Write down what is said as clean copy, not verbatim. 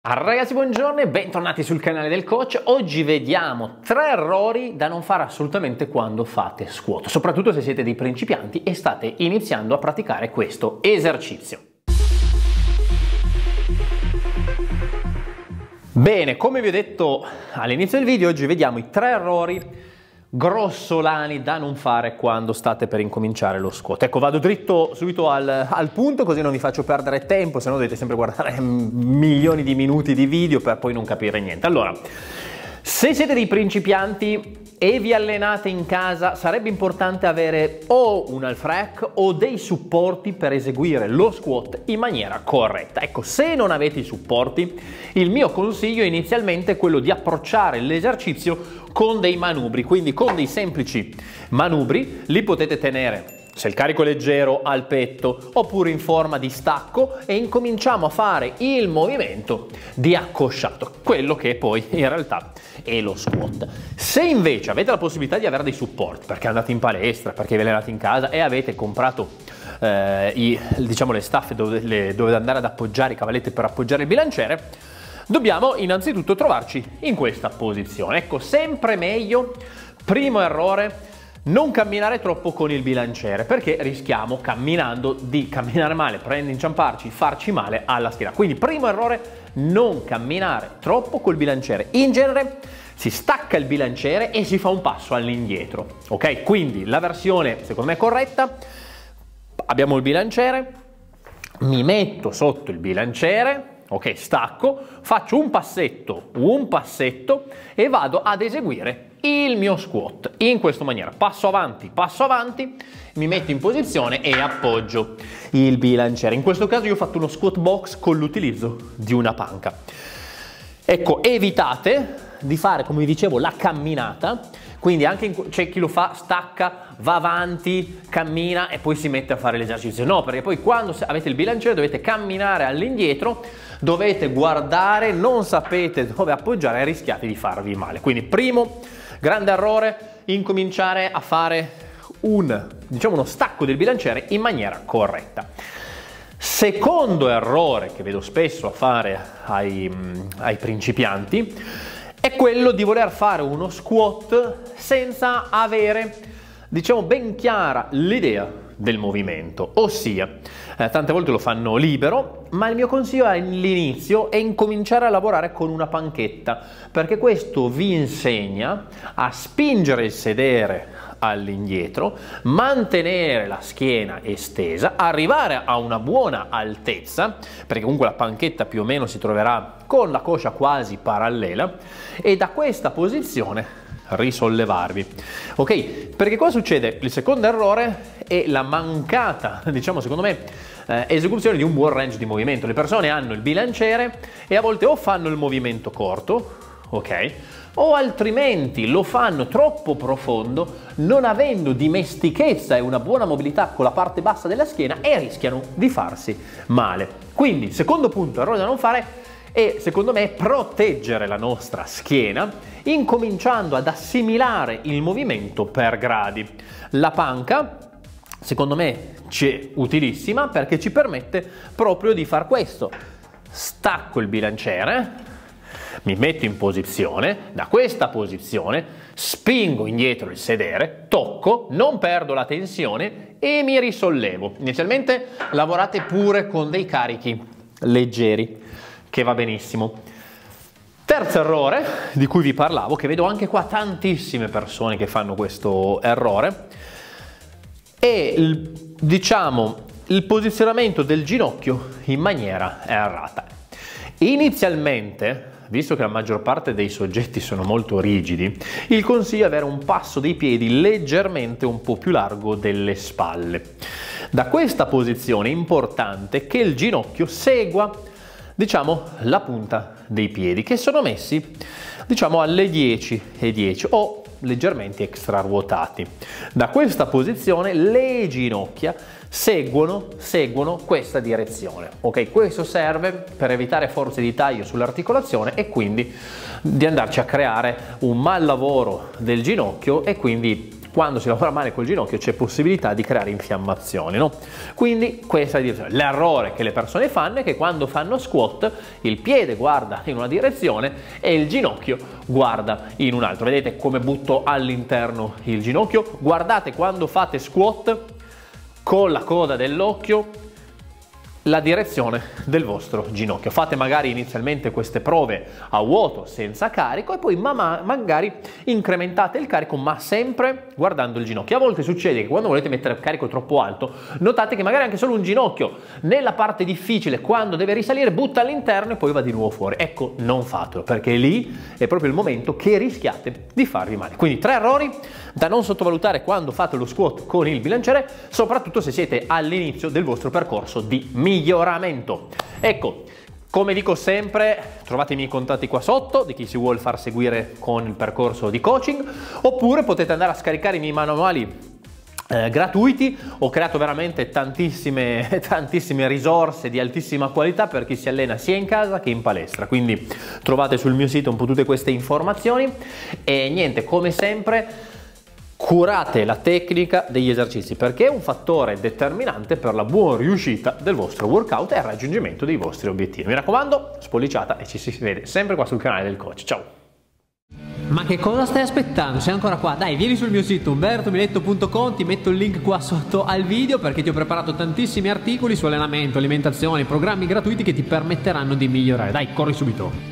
Ragazzi, buongiorno e bentornati sul canale del coach. Oggi vediamo 3 errori da non fare assolutamente quando fate squat, soprattutto se siete dei principianti e state iniziando a praticare questo esercizio. Bene, come vi ho detto all'inizio del video, oggi vediamo i 3 errori grossolani da non fare quando state per incominciare lo squat. Ecco, vado dritto subito al punto, così non vi faccio perdere tempo, se no dovete sempre guardare milioni di minuti di video per poi non capire niente. Allora, se siete dei principianti e vi allenate in casa, sarebbe importante avere o un half rack o dei supporti per eseguire lo squat in maniera corretta. Ecco, se non avete i supporti, il mio consiglio inizialmente è quello di approcciare l'esercizio con dei manubri, quindi con dei semplici manubri. Li potete tenere, se il carico è leggero, al petto oppure in forma di stacco, e incominciamo a fare il movimento di accosciato, quello che poi in realtà è lo squat. Se invece avete la possibilità di avere dei supporti, perché andate in palestra, perché vi allenate in casa e avete comprato le staffe dove andare ad appoggiare i cavalletti per appoggiare il bilanciere, dobbiamo innanzitutto trovarci in questa posizione. Ecco, sempre meglio, primo errore, non camminare troppo con il bilanciere, perché rischiamo camminando di camminare male, inciamparci, farci male alla schiena. Quindi primo errore, non camminare troppo col bilanciere. In genere si stacca il bilanciere e si fa un passo all'indietro, ok? Quindi la versione secondo me corretta: abbiamo il bilanciere, mi metto sotto il bilanciere, ok, stacco, faccio un passetto e vado ad eseguire il mio squat in questa maniera: passo avanti, mi metto in posizione e appoggio il bilanciere. In questo caso io ho fatto uno squat box con l'utilizzo di una panca. Ecco, evitate di fare, come vi dicevo, la camminata. Quindi anche c'è chi lo fa, stacca, va avanti, cammina e poi si mette a fare l'esercizio. No, perché poi quando avete il bilanciere dovete camminare all'indietro, dovete guardare, non sapete dove appoggiare e rischiate di farvi male. Quindi primo grande errore, incominciare a fare uno stacco del bilanciere in maniera corretta. Secondo errore che vedo spesso a fare ai principianti è quello di voler fare uno squat senza avere, ben chiara l'idea del movimento, ossia tante volte lo fanno libero, ma il mio consiglio all'inizio è incominciare a lavorare con una panchetta, perché questo vi insegna a spingere il sedere all'indietro, mantenere la schiena estesa, arrivare a una buona altezza, perché comunque la panchetta più o meno si troverà con la coscia quasi parallela, e da questa posizione risollevarvi, ok? Perché cosa succede? Il secondo errore è la mancata, secondo me, esecuzione di un buon range di movimento. Le persone hanno il bilanciere e a volte o fanno il movimento corto, ok? O altrimenti lo fanno troppo profondo, non avendo dimestichezza e una buona mobilità con la parte bassa della schiena, e rischiano di farsi male. Quindi, secondo punto, errore da non fare è, secondo me, proteggere la nostra schiena, incominciando ad assimilare il movimento per gradi. La panca, secondo me, è utilissima perché ci permette proprio di far questo: stacco il bilanciere, mi metto in posizione, da questa posizione spingo indietro il sedere, tocco, non perdo la tensione e mi risollevo. Inizialmente lavorate pure con dei carichi leggeri, che va benissimo. Terzo errore di cui vi parlavo, che vedo anche qua tantissime persone che fanno questo errore, è il posizionamento del ginocchio in maniera errata. Inizialmente, visto che la maggior parte dei soggetti sono molto rigidi, il consiglio è avere un passo dei piedi leggermente un po' più largo delle spalle. Da questa posizione è importante che il ginocchio segua la punta dei piedi, che sono messi alle 10 o leggermente extraruotati. Da questa posizione le ginocchia seguono questa direzione, ok? Questo serve per evitare forze di taglio sull'articolazione e quindi di andarci a creare un mal lavoro del ginocchio e quindi quando si lavora male col ginocchio c'è possibilità di creare infiammazioni, no? Quindi questa è la direzione. L'errore che le persone fanno è che quando fanno squat il piede guarda in una direzione e il ginocchio guarda in un'altra. Vedete come butto all'interno il ginocchio? Guardate quando fate squat con la coda dell'occhio la direzione del vostro ginocchio. Fate magari inizialmente queste prove a vuoto senza carico e poi magari incrementate il carico, ma sempre guardando il ginocchio. A volte succede che quando volete mettere il carico troppo alto, notate che magari anche solo un ginocchio nella parte difficile, quando deve risalire, butta all'interno e poi va di nuovo fuori. Ecco, non fatelo, perché lì è proprio il momento che rischiate di farvi male. Quindi 3 errori da non sottovalutare quando fate lo squat con il bilanciere, soprattutto se siete all'inizio del vostro percorso di miglioramento. Ecco, come dico sempre, trovate i miei contatti qua sotto di chi si vuole far seguire con il percorso di coaching, oppure potete andare a scaricare i miei manuali gratuiti. Ho creato veramente tantissime risorse di altissima qualità per chi si allena sia in casa che in palestra, quindi trovate sul mio sito un po' tutte queste informazioni. E niente, come sempre, curate la tecnica degli esercizi, perché è un fattore determinante per la buona riuscita del vostro workout e il raggiungimento dei vostri obiettivi. Mi raccomando, spolliciata e ci si vede sempre qua sul canale del coach. Ciao! Ma che cosa stai aspettando? Sei ancora qua? Dai, vieni sul mio sito umbertomiletto.com, ti metto il link qua sotto al video perché ti ho preparato tantissimi articoli su allenamento, alimentazione, programmi gratuiti che ti permetteranno di migliorare. Dai, corri subito!